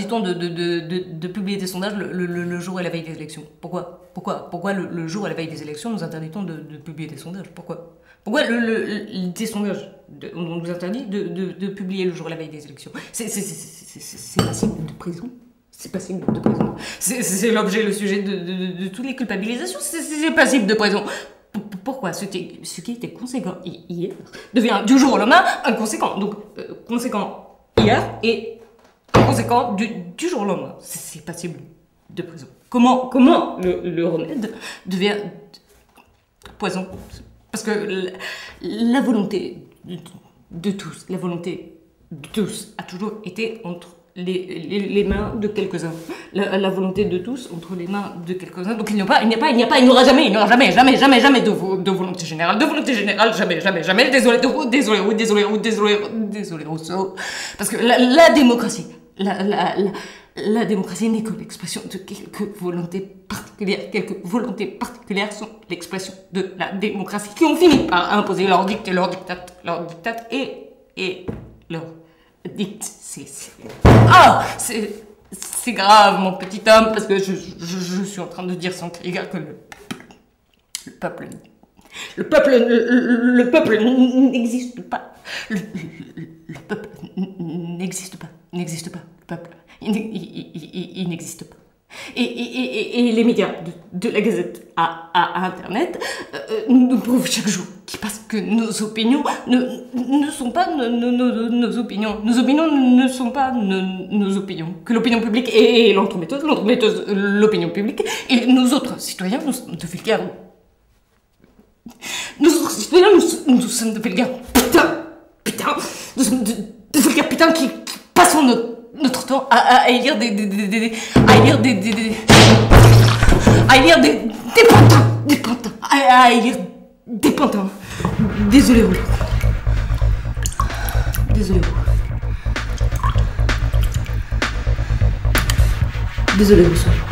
interdit-on de publier des sondages le jour et la veille des élections? Pourquoi le jour et la veille des élections nous interdit-on de publier des sondages? Pourquoi des sondages, on nous interdit de publier le jour et la veille des élections? C'est passible de prison. C'est passible de prison. C'est l'objet, le sujet de toutes les culpabilisations. C'est passible de prison. Pourquoi ce qui était conséquent hier devient du jour au lendemain inconséquent. Donc, conséquent hier et inconséquent du jour au lendemain. C'est passible de prison. Comment le remède devient poison? Parce que la volonté de tous a toujours été entre les mains de quelques-uns. La volonté de tous entre les mains de quelques-uns. Donc il n'y aura jamais de volonté générale. De volonté générale, jamais. Désolé Rousseau. Parce que la démocratie, la démocratie n'est que l'expression de quelques volontés particulières. Quelques volontés particulières sont l'expression de la démocratie qui ont fini par imposer leur dictat et leur dicte. C'est grave, mon petit homme, parce que je suis en train de dire sans crier que le peuple n'existe pas. Le peuple n'existe pas. Le peuple, il n'existe pas. Et les médias, de la Gazette à Internet, nous prouvent chaque jour qui passe que nos opinions ne sont pas nos opinions. Nos opinions ne sont pas nos opinions. Que l'opinion publique est l'entremetteuse, l'opinion publique, et nous autres citoyens, nous sommes de vulgaires. Nous autres citoyens, nous sommes de vulgaires. Putain, nous sommes de vulgaires putains qui passons notre temps à élire des pantins. Désolé Rousseau.